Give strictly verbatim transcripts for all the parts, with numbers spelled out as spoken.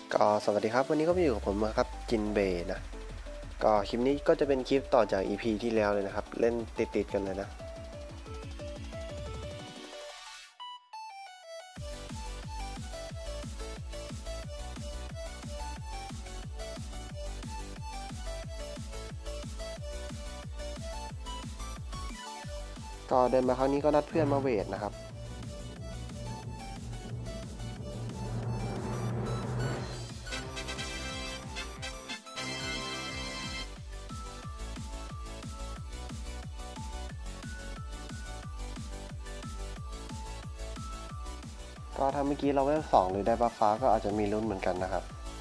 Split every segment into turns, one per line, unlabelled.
ก็สวัสดีครับวันนี้ก็มาอยู่กับผมนะครับจินเบย์นะก็คลิปนี้ก็จะเป็นคลิปต่อจาก อี พี ที่แล้วเลยนะครับเล่นติดๆกันเลยนะก็เดินมาครั้งนี้ก็นัดเพื่อนมาเวทนะครับก็ถ้าเมื่อกี้เราเวลสองหรือได้บัฟฟ้าก็อาจจะมีลุ้นเหมือนกันนะครับ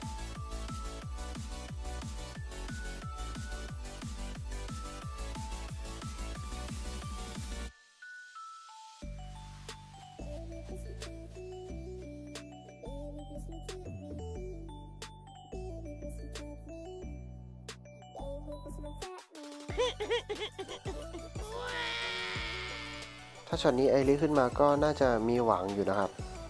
ถ้าช็อตนี้ไอริขึ้นมาก็น่าจะมีหวังอยู่นะครับ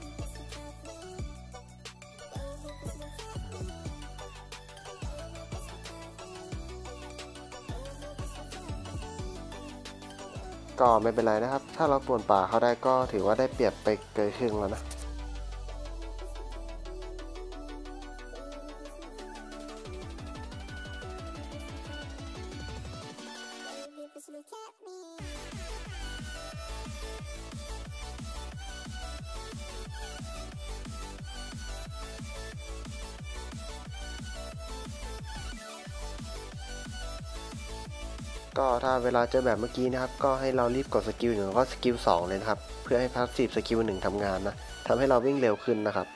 ก็ไม่เป็นไรนะครับถ้าเราป่วนป่าเขาได้ก็ถือว่าได้เปรียบไปเกินครึ่งแล้วนะก็ถ้าเวลาเจอแบบเมื่อกี้นะครับก็ให้เรารีบกดสกิลหนึ่งแล้วก็สกิลสองเลยนะครับเพื่อให้พาสซีฟสกิลหนึ่งทำงานนะทำให้เราวิ่งเร็วขึ้นนะครับ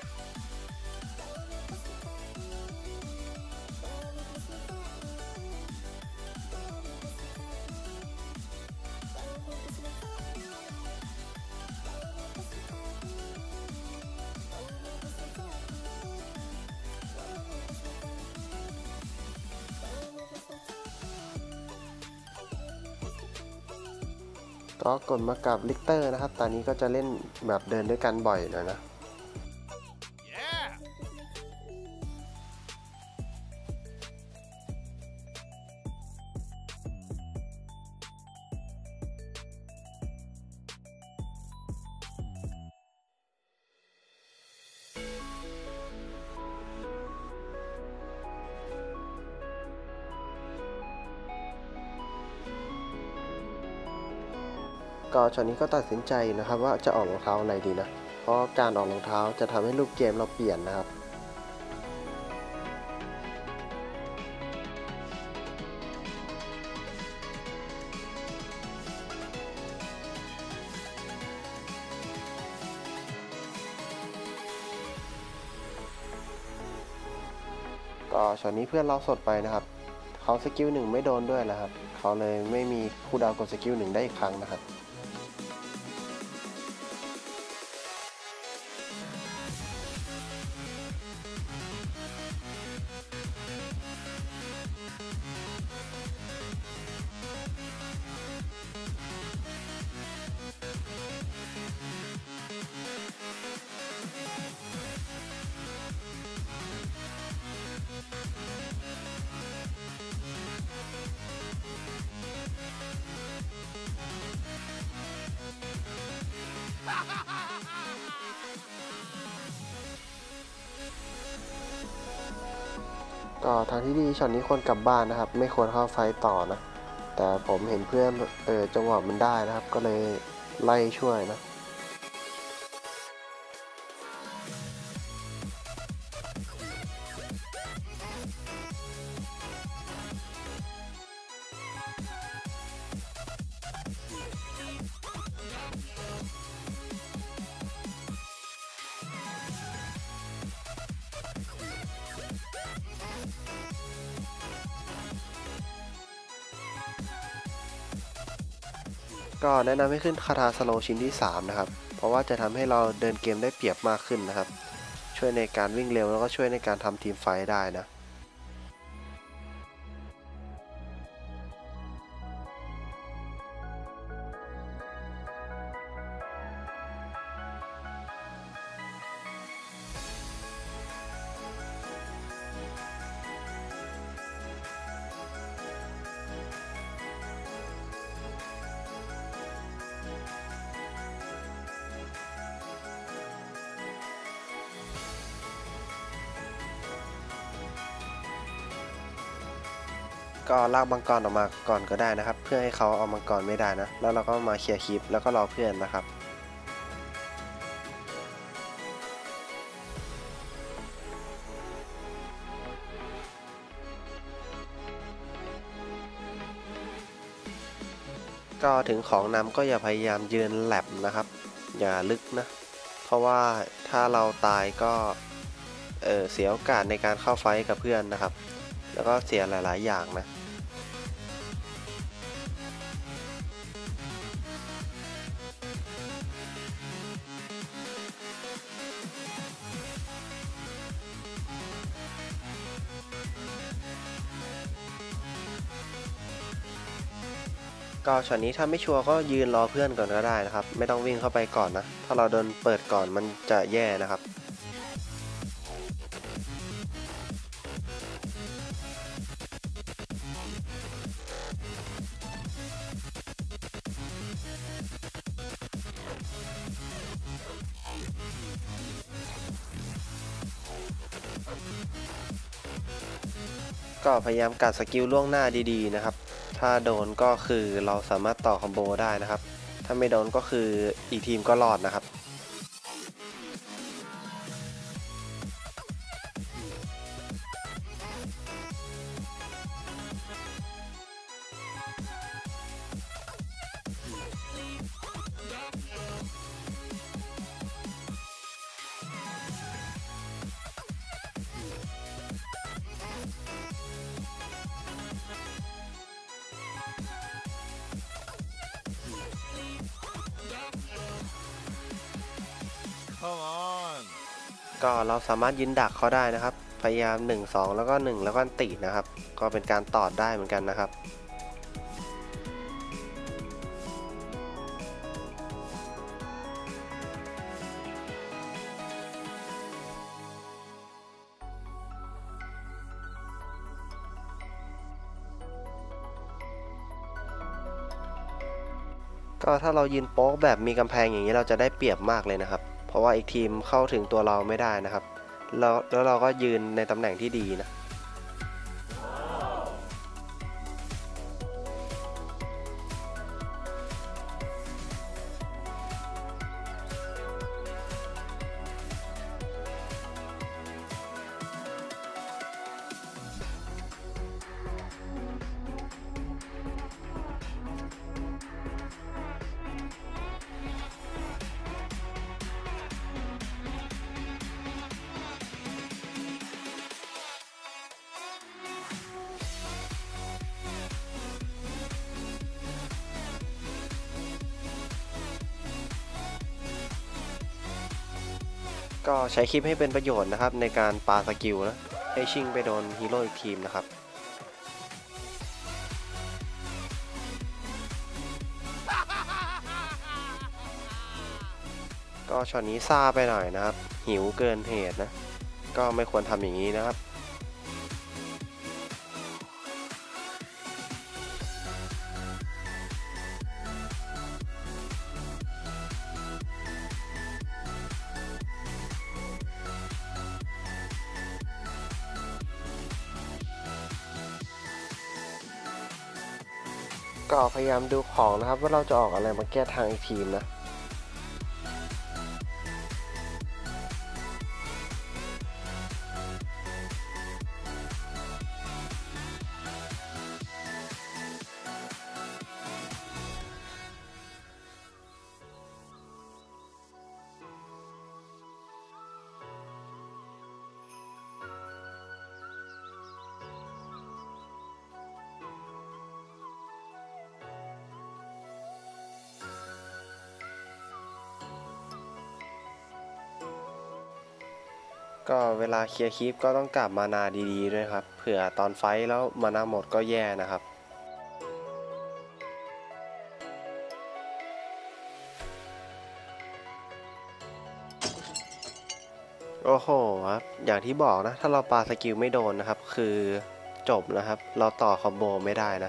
ก็กดมากับลิกเตอร์นะครับตอนนี้ก็จะเล่นแบบเดินด้วยกันบ่อยหน่อยนะก็ช็อตนี้ก็ตัดสินใจนะครับว่าจะออกรองเท้าอะไรดีนะเพราะการออกรองเท้าจะทำให้รูปเกมเราเปลี่ยนนะครับก็ช็อตนี้เพื่อนเราสดไปนะครับเขาสกิลหนึ่งไม่โดนด้วยนะครับเขาเลยไม่มีคูลดาวน์กดสกิลหนึ่งได้อีกครั้งนะครับก็ทางที่ดีช็อตนี้ควรกลับบ้านนะครับไม่ควรเข้าไฟต่อนะแต่ผมเห็นเพื่อนเออจังหวะมันได้นะครับก็เลยไล่ช่วยนะก็แนะนำให้ขึ้นคาถาสโลชิ้นที่สามนะครับเพราะว่าจะทำให้เราเดินเกมได้เปรียบมากขึ้นนะครับช่วยในการวิ่งเร็วแล้วก็ช่วยในการทำทีมไฟท์ได้นะก็ลากมังกรออกมาก่อนก็ได้นะครับ เพื่อให้เขาเอามังกรไม่ได้นะแล้วเราก็มาเคลียร์คลิปแล้วก็รอเพื่อนนะครับก็ถึงของนำก็อย่าพยายามยืนแลบนะครับ อย่าลึกนะเพราะว่าถ้าเราตายก็เออเสียโอกาสในการเข้าไฟกับเพื่อนนะครับแล้วก็เสียหลายๆอย่างนะก็ช็อตนี้ถ้าไม่ชัวร์ก็ยืนรอเพื่อนก่อนก็ได้นะครับไม่ต้องวิ่งเข้าไปก่อนนะถ้าเราโดนเปิดก่อนมันจะแย่นะครับก็พยายามกัดสกิลล่วงหน้าดีๆนะครับถ้าโดนก็คือเราสามารถต่อคอมโบได้นะครับถ้าไม่โดนก็คืออีกทีมก็รอดนะครับก็เราสามารถยืนดักเขาได้นะครับพยายามหนึ่ง สองแล้วก็หนึ่งแล้วก็ตินะครับก็เป็นการตอดได้เหมือนกันนะครับก็ถ้าเรายืนโป๊กแบบมีกำแพงอย่างนี้เราจะได้เปรียบมากเลยนะครับเพราะว่าอีกทีมเข้าถึงตัวเราไม่ได้นะครับแล้วแล้วเราก็ยืนในตำแหน่งที่ดีนะก็ใช้คลิปให้เป็นประโยชน์นะครับในการปาสกิลนะให้ชิงไปโดนฮีโร่อีกทีมนะครับก็ช็อตนี้ซ่าไปหน่อยนะครับหิวเกินเหตุนะก็ไม่ควรทำอย่างนี้นะครับก็พยายามดูของนะครับว่าเราจะออกอะไรมาแก้ทางอีกทีมนะก็เวลาเคลียร์คลิปก็ต้องกลับมานาดีๆด้วยครับเผื่อตอนไฟท์แล้วมานาหมดก็แย่นะครับโอ้โหครับอย่างที่บอกนะถ้าเราปาสกิลไม่โดนนะครับคือจบนะครับเราต่อคอมโบไม่ได้นะ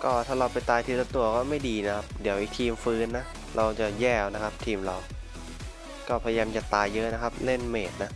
ก็ถ้าเราไปตายทีละตัวก็ไม่ดีนะครับเดี๋ยวอีกทีมฟื้นนะเราจะแย่นะครับทีมเราก็พยายามจะตายเยอะนะครับเล่นเมจนะ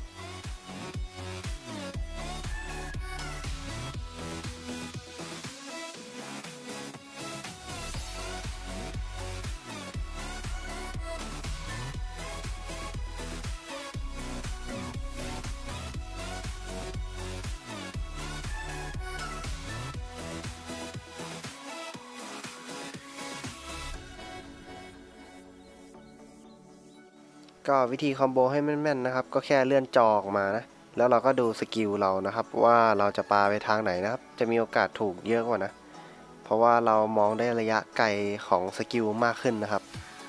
ก็วิธีคอมโบให้แม่นๆนะครับก็แค่เลื่อนจอออกมานะแล้วเราก็ดูสกิลเรานะครับว่าเราจะปาไปทางไหนนะครับจะมีโอกาสถูกเยอะกว่านะเพราะว่าเรามองได้ระยะไกลของสกิลมากขึ้นนะครับ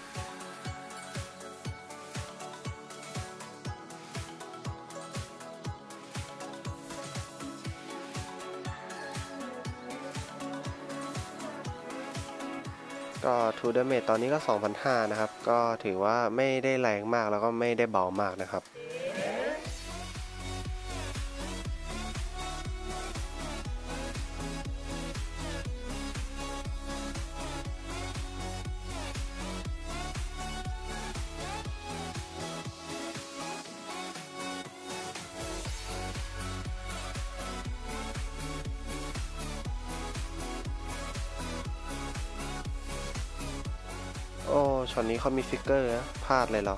ก็ทูเดเมจตอนนี้ก็ สองพันห้าร้อย นะครับก็ถือว่าไม่ได้แรงมากแล้วก็ไม่ได้เบามากนะครับโอ้ช็อตนี้เขามีฟิกเกอร์นะพลาดเลยเรา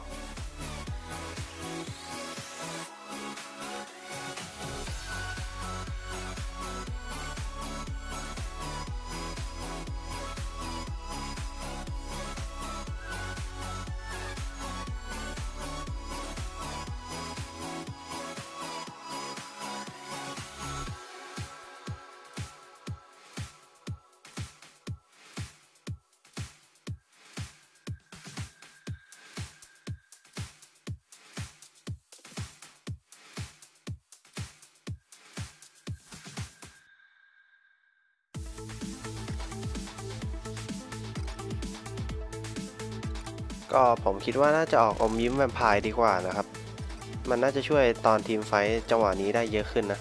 ก็ผมคิดว่าน่าจะออกอมยิ้มแวมไพร์ดีกว่านะครับมันน่าจะช่วยตอนทีมไฟท์จังหวะนี้ได้เยอะขึ้นนะ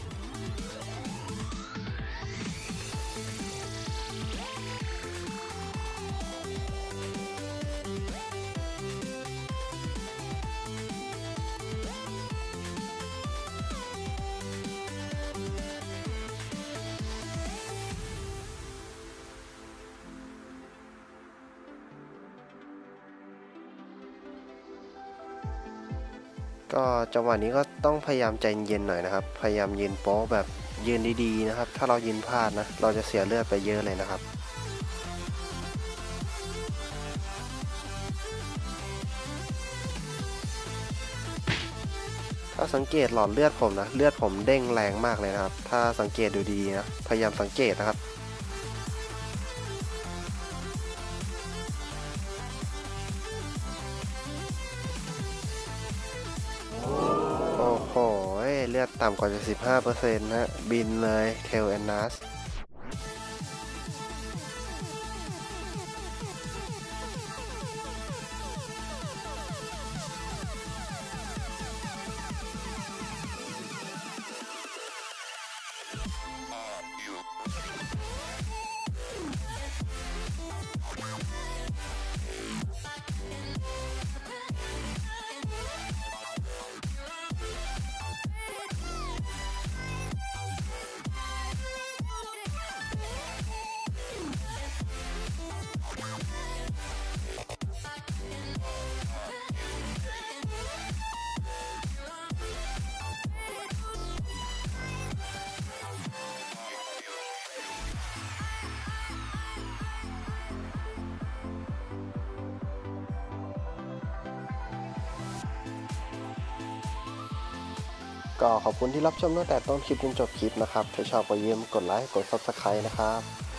ก็จังหวะนี้ก็ต้องพยายามใจเย็นหน่อยนะครับพยายามยืนโป๊ะแบบยืนดีๆนะครับถ้าเรายืนพลาดนะเราจะเสียเลือดไปเยอะเลยนะครับถ้าสังเกตหลอดเลือดผมนะเลือดผมเด้งแรงมากเลยนะครับถ้าสังเกตดูดีนะพยายามสังเกตนะครับโอ้โหเลือดต่ำกว่า เจ็ดสิบห้าเปอร์เซ็นต์ นะบินเลยเทลแอนนัสก็ขอบคุณที่รับชมตั้งแต่ต้นคลิปจนจบคลิปนะครับถ้าชอบก็อย่าลืมกดไลค์กด ซับสไครบ์ นะครับ